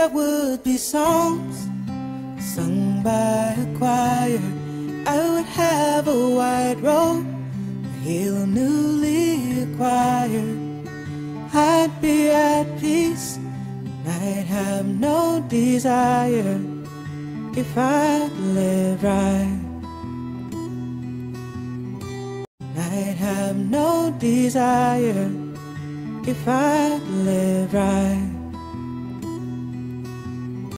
there would be songs sung by a choir. I would have a white robe, a heel newly acquired. I'd be at peace, I'd have no desire if I live right. I'd have no desire if I live right.